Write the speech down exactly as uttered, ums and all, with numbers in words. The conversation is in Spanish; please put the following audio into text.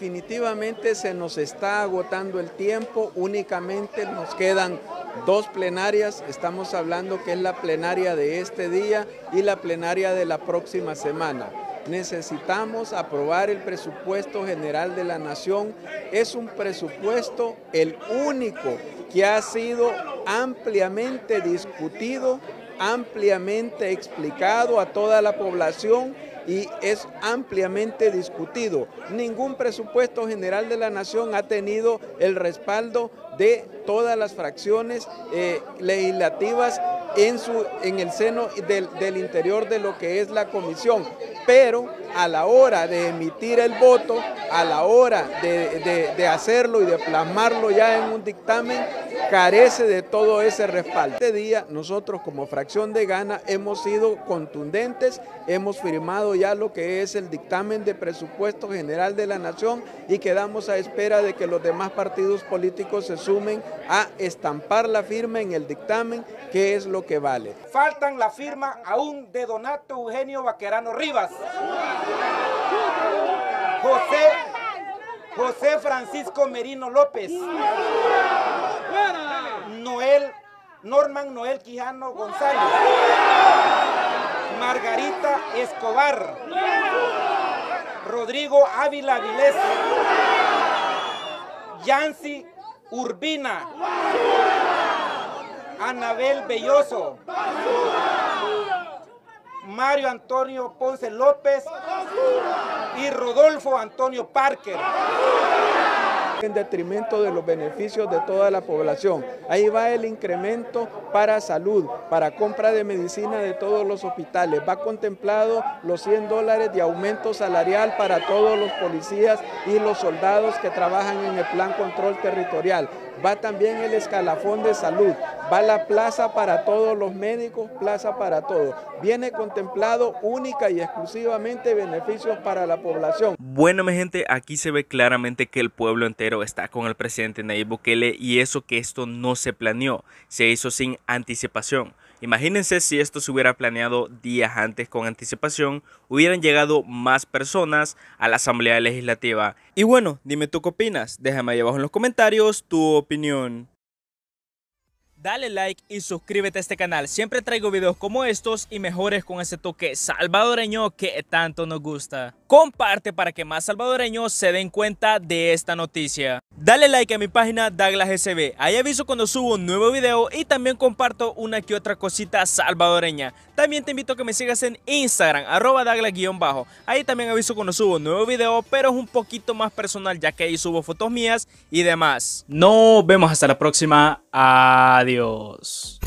definitivamente se nos está agotando el tiempo, únicamente nos quedan dos plenarias, estamos hablando que es la plenaria de este día y la plenaria de la próxima semana. Necesitamos aprobar el presupuesto general de la Nación. Es un presupuesto el único que ha sido ampliamente discutido, ampliamente explicado a toda la población y es ampliamente discutido. Ningún presupuesto general de la Nación ha tenido el respaldo de todas las fracciones eh, legislativas en, su, en el seno del, del interior de lo que es la comisión, pero a la hora de emitir el voto, a la hora de, de, de hacerlo y de plasmarlo ya en un dictamen, carece de todo ese respaldo. Este día nosotros como fracción de Gana hemos sido contundentes, hemos firmado ya lo que es el dictamen de presupuesto general de la Nación y quedamos a espera de que los demás partidos políticos se sumen a estampar la firma en el dictamen, que es lo que vale. Faltan la firma aún de Donato Eugenio Baquerano Rivas, José, José Francisco Merino López, Noel, Norman Noel Quijano González, Margarita Escobar, Rodrigo Ávila Avilés, Yancy Urbina, Anabel Belloso, Mario Antonio Ponce López y Rodolfo Antonio Parker. En detrimento de los beneficios de toda la población. Ahí va el incremento para salud, para compra de medicina de todos los hospitales. Va contemplado los cien dólares de aumento salarial para todos los policías y los soldados que trabajan en el plan control territorial. Va también el escalafón de salud, va la plaza para todos los médicos, plaza para todos. Viene contemplado única y exclusivamente beneficios para la población. Bueno, mi gente, aquí se ve claramente que el pueblo entero está con el presidente Nayib Bukele y eso que esto no se planeó, se hizo sin anticipación. Imagínense si esto se hubiera planeado días antes con anticipación, hubieran llegado más personas a la Asamblea Legislativa. Y bueno, dime tú qué opinas, déjame ahí abajo en los comentarios tu opinión. Dale like y suscríbete a este canal, siempre traigo videos como estos y mejores con ese toque salvadoreño que tanto nos gusta. Comparte para que más salvadoreños se den cuenta de esta noticia. Dale like a mi página Douglas S B, ahí aviso cuando subo un nuevo video y también comparto una que otra cosita salvadoreña. También te invito a que me sigas en Instagram, arroba Douglas guión bajo, ahí también aviso cuando subo un nuevo video, pero es un poquito más personal ya que ahí subo fotos mías y demás. Nos vemos hasta la próxima, adiós.